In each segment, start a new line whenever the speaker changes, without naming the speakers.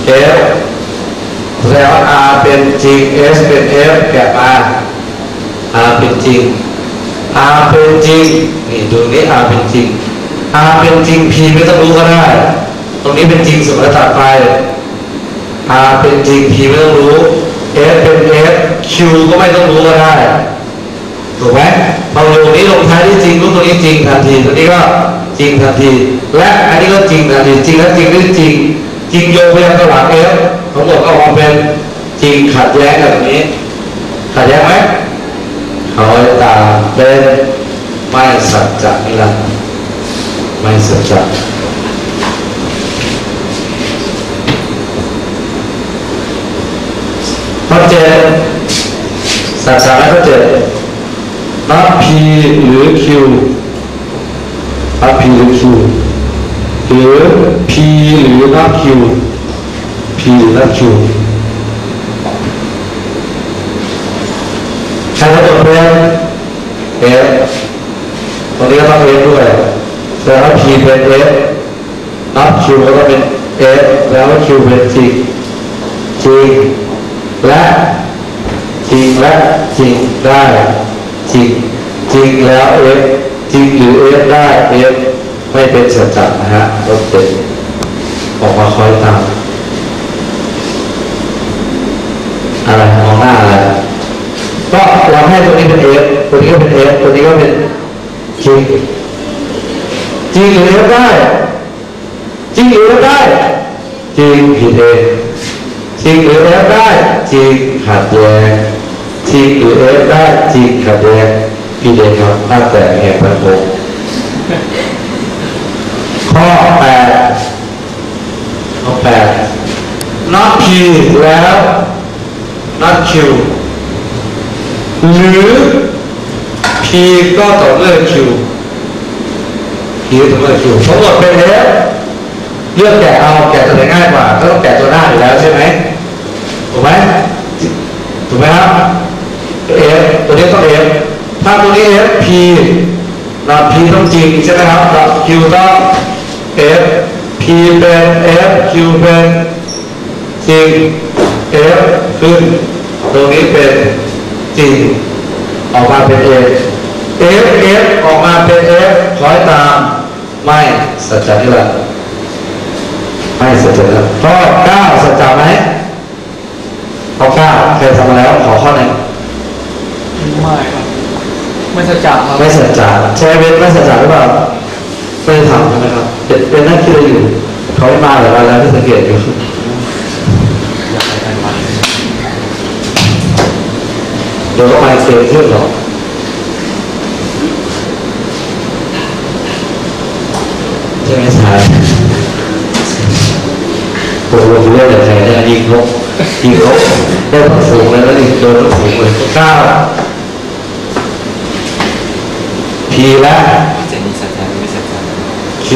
F แสดงว่า R เป็นจริง S เป็น F แกะมา R เป็นจริง R เป็นจริงนี่ตรงนี้ R เป็นจริง R เป็นจริง P ไม่ต้องรู้ก็ได้ตรงนี้เป็นจริงสมมติตัดไป R เป็นจริง P ไม่ต้องรู้ S เป็น F Q ก็ไม่ต้องรู้ก็ได้ถูกไหมพอตรงนี้ลงท้ายที่จริงรู้ตรงนี้จริงทันทีตรงนี้ก็จริงทันทีและอันนี้ก็จริงทันทีจริงและจริงนี่จริงจริงโยงไปยังตลาด F ทั้งหมดก็ออกเป็นจริงขัดแย้งกับตรงนี้ขัดแย้งไหมเขาตาเป็นไม่สัจจะนิรันดร์ไม่สัจจะข้อเจ็ดสัจจะและข้อเจ็ดนับ P หรือ Q นับ P หรือ Q หรือ P หรือนับ Q P หรือนับ Q ใครจะตรวจเป็น F ตรงนี้ก็ต้อง F ด้วยแสดงว่า P เป็น F นับ Q ก็ต้องเป็น F แล้วว่า Q เป็นจริงจริงและจริงและจริงได้จริงจริงแล้ว F จริงหรือ F ได้ F ไม่เป็นสัจจะนะฮะลบเป็นออกมาคอยตามอะไรมองหน้าอะไรก็เราให้ตัวนี้เป็น F ตัวนี้ก็เป็น F ตัวนี้ก็เป็นจริงจริงหรือ F ได้จริงหรือ F ได้จริงผิดเองจริงหรือ F ได้จริงขัดแย้งจริงหรือ F ได้จริงขัดแย้งผิดเองครับตั้งแต่แห่งประโยคข้อ 8ข้อ 8 not P แล้ว not Q หรือ P ก็ต่อเมื่อ Q P ต่อเมื่อ Q ทั้งหมดเป็น F เลือกแกะเอาแกะตัวไหนง่ายกว่าก็ต้องแกะตัวหน้าอยู่แล้วใช่ไหมถูกไหมถูกไหมครับ F ตัวนี้ต้อง F ถ้าตัวนี้ F P เรา P ต้องจริงใช่ไหมครับเรา Q ต้อง F P เป็น F Q เป็นจริง F ขึ้นตรงนี้เป็นจริงออกมาเป็น F F F ออกมาเป็น F คอยตามไม่สัจจะนิรันดร์ไม่สัจจะนิรันดร์ข้อ 9สัจจะไหมข้อ 9ใครทำมาแล้วขอข้อหนึ่ง
ไม่ครับไม่สัจจะครับ
ไม่สัจจะใช่ไหมไม่สัจจะหรือเปล่าไม่ได้ทำใช่ไหมครับเป็นนักคิดอยู่เขาไม่มาหรืออะไรแล้วที่สังเกตอยู่เดี๋ยวก็มาเสียขึ้นหรอกใช่ไหมชายโอ้โหเรื่องอะไรเนี่ยยิงลบได้ผลสูงเลยแล้วนี่โดนสูงเลย9 P และQ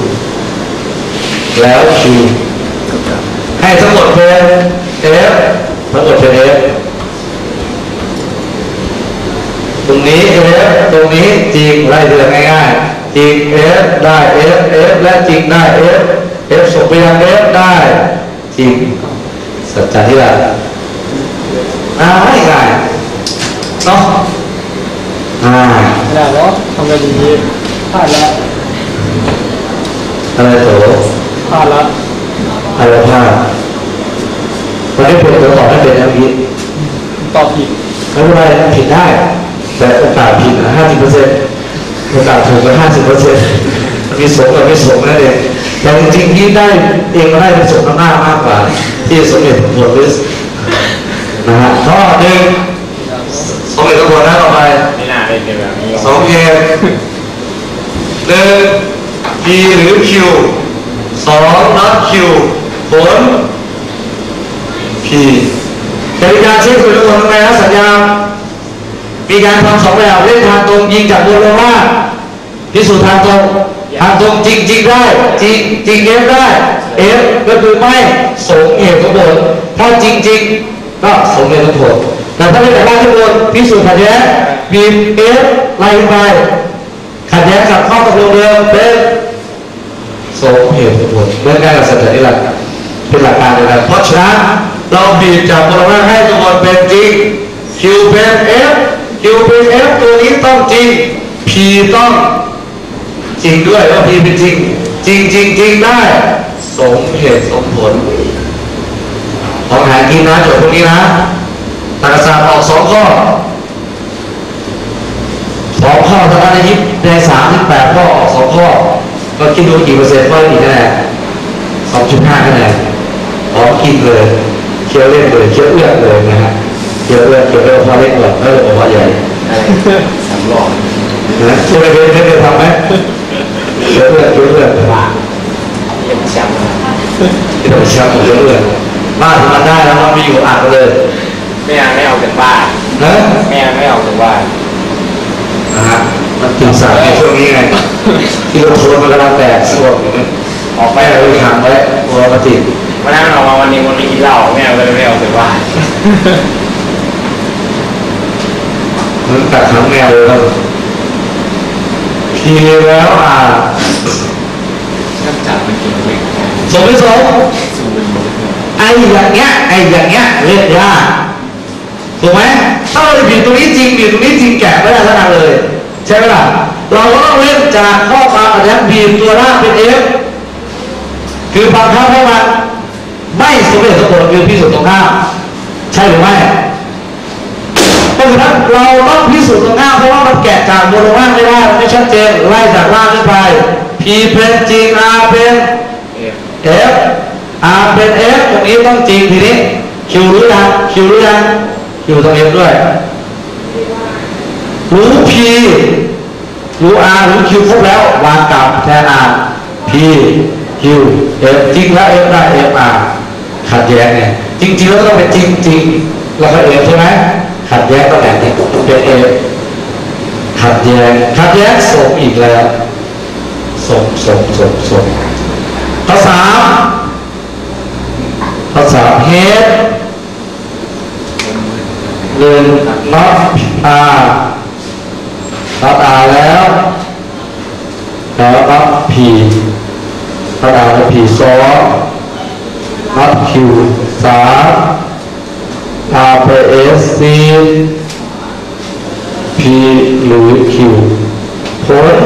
แล้ว Q ให้ทั้งหมดเป็น F ทั้งหมดเป็น F ตรงนี้ F ตรงนี้จริงไล่เดือนง่ายๆจริง F ได้ F F และจริงได้ F F ส่งไปยัง F ได้จริงสัจจะที่ละง่ายเนาะ
แล้วเนาะทำกันดีพลาดแล้ว
อะไรโต
พลาดแล้ว
อะไรพลาดตอนนี้ผมจะตอบให้เป็นอย่างนี้
ตอบผิด
ไม่เป็นไรผิดได้แต่โอกาสผิด50%โอกาสถูกก็50%มันมีสมกับไม่สมนั่นเองแต่จริงๆที่ได้เองก็ได้เป็นสมน้ำหน้ามากกว่าที่สมเหตุผลลิสนะฮะข้อ 1สมเหตุผลนะต่อไป
ไม่น่าเป็นแบบนี้
2 A 1 P หรือ Q 2 not Q ผล P กติกาเช็คคุณทุกคนทำไงนะสัญญามีการทำ2แบบเล่นทางตรงยิงจากบนลงล่างพิสูจน์ทางตรงจริงได้จริง F ได้ F ก็คือไม่สมเหตุผลถ้าจริงก็สมเหตุผลแต่ถ้าไม่แต่ล่างที่บนพิสูจน์ขัดแย้งบีบ F ไล่ไปขัดแย้งกับข้อตกลงเดิมเป็นสมเหตุผลเมื่อใกล้กับสัจจะนิรันดร์เป็นหลักการในการเพราะฉะนั้นเราบีบจากบนล่างให้ตัวบนเป็นจริง Q เป็น F Q เป็น F ตัวนี้ต้องจริง P ต้องจริงด้วยว่า P เป็นจริงจริงได้สมเหตุสมผลของหากินนะโจทย์พวกนี้นะตรรกศาสตร์ออก2 ข้อ2 ข้อเท่านั้นใน38 ข้อออก2 ข้อก็คิดดูกี่เปอร์เซ็นต์ก็กี่คะแนน 2.5 คะแนนพร้อมกินเลยเคี้ยวเล่นเลยเคี้ยวเอื้อนเลยนะฮะเคี้ยวเอื้อนพอเล็กก่อนแล้วพอใหญ่3 รอบนะใช่ไหมเคยทำไหมเคี้ยวเอื้อนว่ายังแชมป์ที่เราแชมป์เคี้ยวเอื้อนบ้านมันได้แล้วมันไม่อยู่อ่านเลย
ไม่เอาจากบ้าน
นะ
ไม่เอาจากบ้าน
นะฮะมันตื่นสายในช่วงนี้ไงที่เราโทนมันกำลังแตกส่วนออกไปเลยขังไว้หัวมาติด
วันนั้นออกมาวันนี้กินเหล้าไม่เอาจากบ้าน
มันกัดทั้งแมวเลยครับพีแล้ว
จับมันกินเอง
สมไม่สมไอ้อย่างเงี้ยเล่นยากถูกไหมถ้าเราบีบตรงนี้จริงบีบตรงนี้จริงแกะไม่ได้ทั้งนั้นเลยใช่ไหมล่ะเราก็ต้องเล่นจากข้อความอันนี้บีบตัวหน้าเป็น F คือบังคับให้มันไม่สมเหตุสมผลคือพิสูจน์ตรงข้ามใช่หรือไม่เพราะฉะนั้นเราต้องพิสูจน์ตรงข้ามเพราะว่ามันแกะจากบนลงล่างไม่ได้มันไม่ชัดเจนไล่จากล่างขึ้นไป P เป็นจริง R เป็น F R เป็น F ตรงนี้ต้องจริงทีนี้ Q รู้ยัง Q ต้อง F ด้วยรู้ P รู้ R รู้ Q ครบแล้ววางกลับแทน R P Q F จริงแล้ว F ได้ F R ขัดแย้งไงจริงๆแล้วต้องเป็นจริงแล้วก็ F ใช่ไหมขัดแย้งตำแหน่งนี้เป็น F ขัดแย้งส่งอีกแล้วส่งข้อ 3 head 1 not R not R แล้วnot P not R และ P 2 not Q 3 R ไป S C P หรือ Q ผล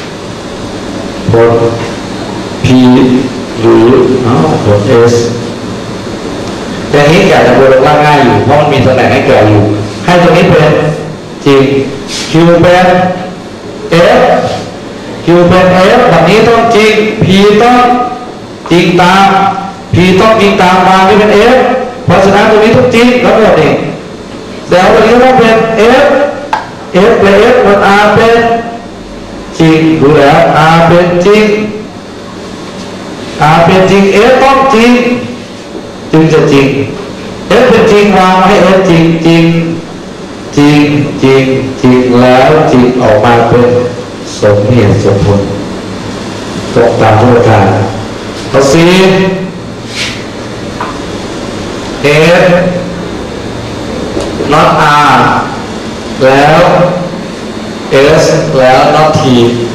P หรือผล S แต่นี้แกะจะบนลงล่างง่ายอยู่เพราะมันมีตำแหน่งให้แกะอยู่ให้ตรงนี้เป็นจริง Q เป็น F Q เป็น F แบบนี้ต้องจริง P ต้องจริงตาม P ต้องจริงตามวางที่เป็น F เพราะฉะนั้นตรงนี้ต้องจริงทั้งหมดเองแต่ตรงนี้ต้องเป็น F เป็น F บน R เป็นจริงรู้แล้ว R เป็นจริง R เป็นจริง F ต้องจริงจึงจะจริง F เป็นจริงวางให้ F จริงแล้วจริงออกมาเป็นสมเหตุสมผลตรงตามทุกการข้อ 4 F not R แล้ว S แล้ว not T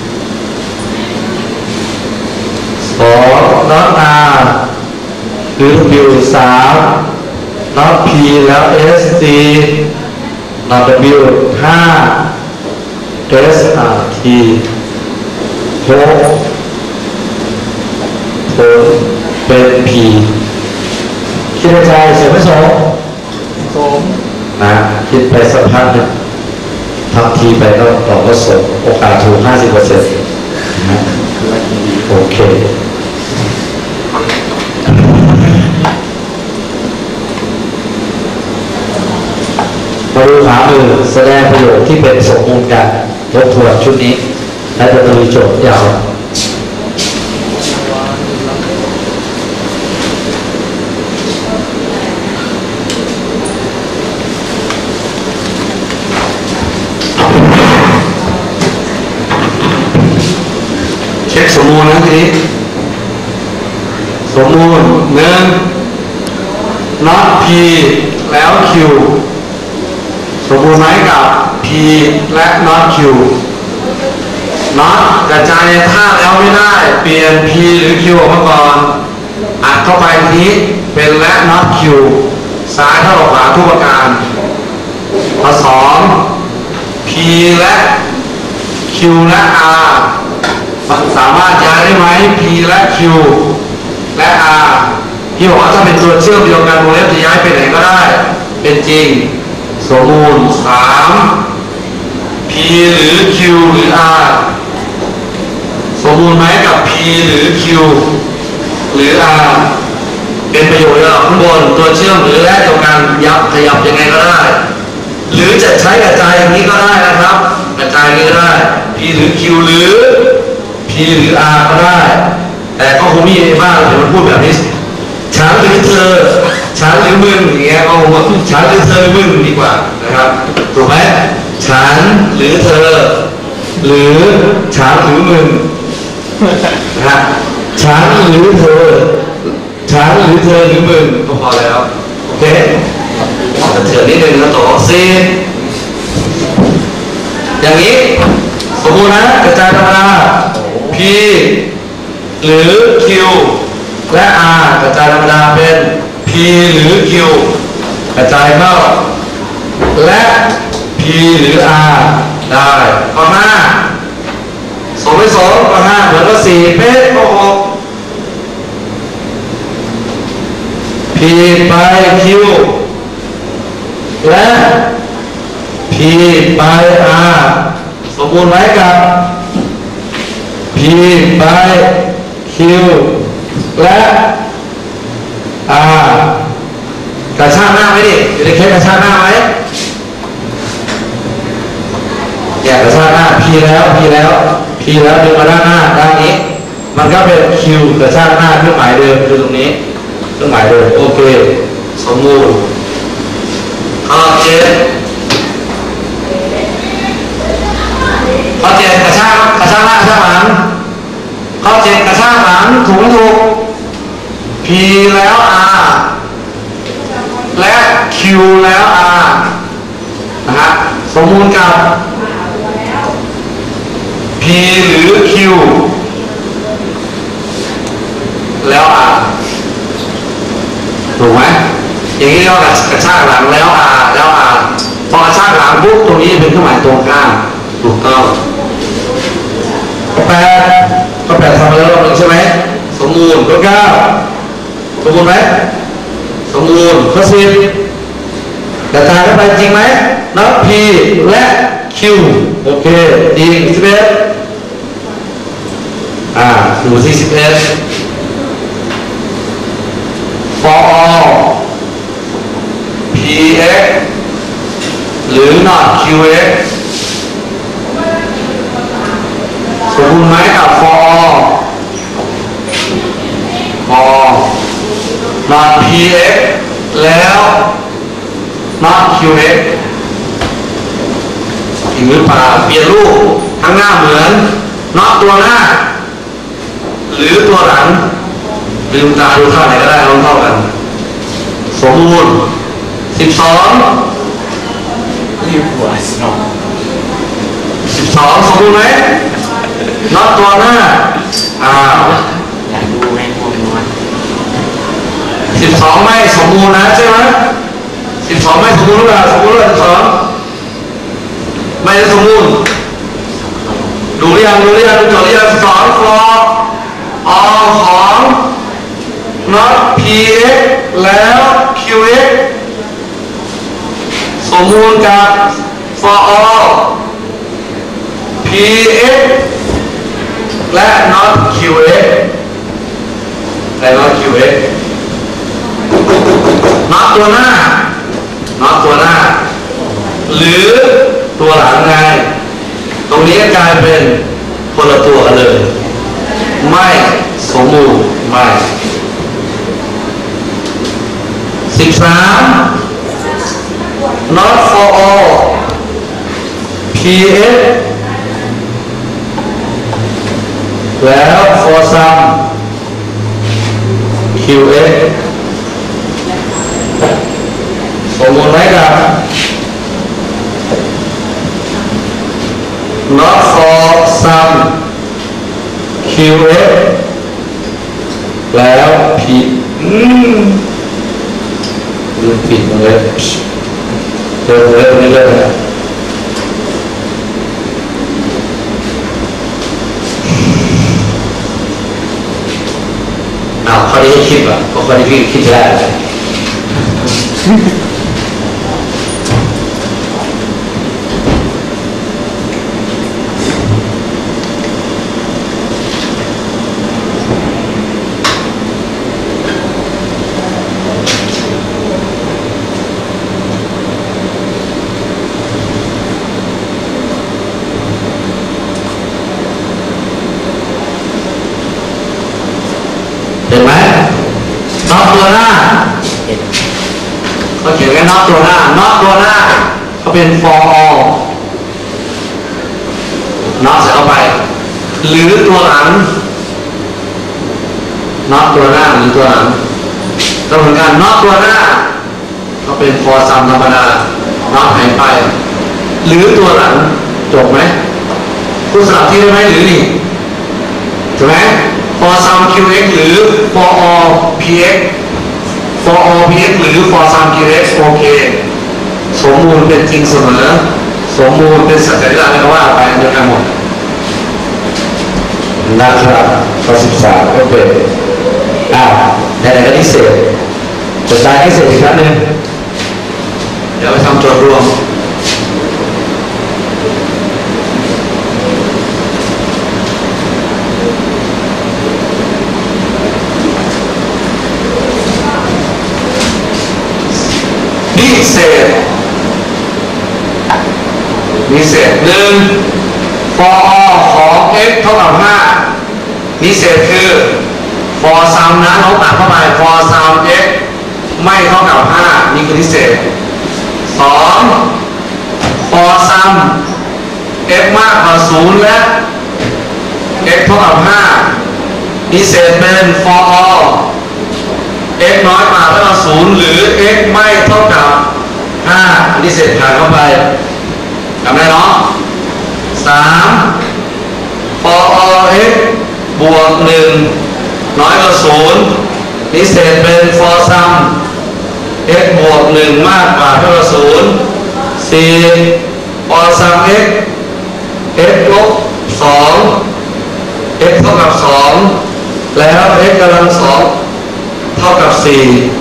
2 not R หรือ W 3 not P แล้ว S T not W 5 S R T 6 ผลเป็น P คิดในใจเสียไม่สมนะคิดไปสักพักนึงทำทีไปก็ตอบว่าส่งโอกาสถูก 50% นะโอเคมาดูขามือแสดงประโยชน์ที่เป็นสมมูลกันทบทวนชุดนี้และจะมีโจทย์ยาวเช็คสมมูลนะทีนี้สมมูล1 not P แล้ว Q สมบูรณ์ไหมกับ P และ not Q not กระจายในธาตุแล้วไม่ได้เปลี่ยน P หรือ Q ออกมาก่อนอัดเข้าไปทีเป็นและ not q ซ้ายเท่ากับขวาทุกประการข้อ2 p และ q และ r สามารถย้ายได้ไหม p และ q และ r ที่บอกว่าถ้าเป็นตัวเชื่อมเดียวกันวงเล็บจะย้ายไปไหนก็ได้เป็นจริงสมมูล3 p หรือ q หรือ r สมมูลไหมกับ p หรือ q หรือ r เป็นประโยชน์กับข้างบนตัวเชื่อมหรือและตัวการขยับยังไงก็ได้หรือจะใช้กระจายอย่างนี้ก็ได้นะครับกระจายนี้ก็ได้ p หรือ q หรือ p หรือ r ก็ได้แต่ก็คงมีบ้างเดี๋ยวมันพูดแบบนี้ฉันหรือเธอฉันหรือมึงอย่างเงี้ยก็คงว่าฉันหรือเธอมึงดีกว่านะครับถูกไหมฉันหรือเธอหรือฉันหรือมึงนะฉันหรือเธอฉันหรือเธอหรือมึงก็พอแล้วโอเคเถื่อนนิดนึงนะต่อซีอย่างนี้สมมุตินะกระจายธรรมดา p หรือ q และ r กระจายธรรมดาเป็น p หรือ q กระจายเข้าและ p หรือ r ได้ข้อ52 ไป 2ข้อ5เหมือนกับ4เป๊ะข้อ6 p ไป q และ p ไป r สมบูรณ์ไว้กับ p ไป q และ r กระชากหน้าไหมดิอยู่ในเคสกระชากหน้าไหมแยกกระชากหน้า p แล้ว p แล้ว p แล้วดึงมาด้านหน้าด้านนี้มันก็เป็น q กระชากหน้าเครื่องหมายเดิมคือตรงนี้เครื่องหมายเดิมโอเคสมบูรณ์ข้อ7ข้อ7กระชากหน้ากระชากหลังข้อ7กระชากหลังถูก p แล้ว r และ q แล้ว r นะฮะสมมูลกับ p หรือ q แล้ว r ถูกไหมอย่างนี้เรากระชากหลังแล้ว r แล้ว r พอกระชากหลังปุ๊บตรงนี้เป็นเครื่องหมายตรงข้ามถูกต้องก็แปดทำมาแล้วรอบนึงใช่ไหมสมมูลก็9สมมูลไหมสมมูลข้อ10กระจายเข้าไปจริงไหมนับ p และ q โอเคจริง11ดูที่11 for all px หรือ not qx สมบูรณ์ไหมกับ for all not px แล้ว not qx จริงหรือเปล่าเปลี่ยนรูปข้างหน้าเหมือน not ตัวหน้าหรือตัวหลังลืมตาดูข้างไหนก็ได้ลองเท่ากันสมบูรณ์12
รีบหัวสนอง
สมบูรณ์ไหมน็อตตัวหน้า
อยากดูแม่งวงนวล
12ไม่สมบูรณ์นะใช่ไหม12ไม่สมบูรณ์หรือเปล่าสมบูรณ์หรือเปล่า12ไม่สมบูรณ์ดูหรือยังดูโจทย์หรือยัง12 for all ของ not px แล้ว qx สมบูรณ์กับ for all px และ not qx และ not qx not ตัวหน้า not ตัวหน้าหรือตัวหลังไงตรงนี้กลายเป็นคนละตัวกันเลยไม่สมบูรณ์ไม่13 not for all px แล้ว for some qx สมบูรณ์ไหมครับ not for some qx แล้วผิดลืมผิดเลยเดินเลยตรงนี้เลยนะข้อนี้ให้คิดว่ะเพราะข้อนี้พี่คิดได้เลยเห็นไหมน็อตตัวหน้าเขาเขียนแค่น็อตตัวหน้าน็อตตัวหน้าเขาเป็น for all น็อตใส่เข้าไปหรือตัวหลังน็อตตัวหน้าหรือตัวหลังก็เหมือนกันน็อตตัวหน้าเขาเป็น for sum ธรรมดาน็อตหายไปหรือตัวหลังจบไหมคุณสลับที่ได้ไหมหรือนี่ถูกไหมfor sum qx หรือ for all px for all px หรือ for sum qx โอเคสมมูลเป็นจริงเสมอสมมูลเป็นสัจจะอะไรก็ว่าไปเดียวกันหมดนะครับข้อ13ก็เป็นในไหนก็นิเศษจะได้นิเศษอีกครั้งหนึ่งเดี๋ยวไปทำโจทย์รวมนิเศษหนึ่ง for all ของ x เท่ากับ5นิเศษคือ for sum นะลบหลักเข้าไป for sum x ไม่เท่ากับ5นี่คือนิเศษ2 for sum x มากกว่า0และ x เท่ากับ5นิเศษเป็น for all x น้อยกว่าเท่ากับ0หรือ x ไม่เท่ากับ5อันนี้เศษหารเข้าไปจำได้เนาะ3 for all x บวก1น้อยกว่า0นี่เศษเป็น for sum x บวก1มากกว่าเท่ากับ0 4 for sum x x ลบ2 x เท่ากับ2แล้ว x กำลัง2เท่ากับ4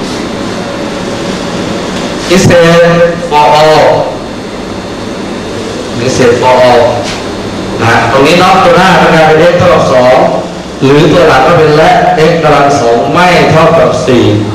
นิเศษ for all นิเศษ for all นะตรงนี้น็อตตัวหน้าก็กลายเป็น x เท่ากับ2หรือตัวหลังก็เป็นและ x กำลัง2ไม่เท่ากับ4